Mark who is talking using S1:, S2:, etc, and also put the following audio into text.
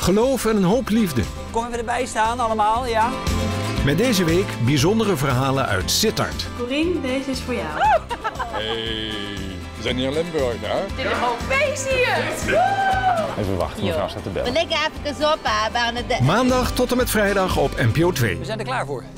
S1: Geloof en een hoop liefde.
S2: Kom even erbij staan allemaal, ja?
S1: Met deze week bijzondere verhalen uit Sittard.
S3: Corine, deze is voor jou.
S4: Hey, we zijn hier in Limburg, hè?
S5: Dit is gewoon feest hier!
S4: Even wachten, mevrouw staat te bellen.
S5: We liggen even op aan de...
S1: Maandag tot en met vrijdag op NPO 2.
S2: We zijn er klaar voor.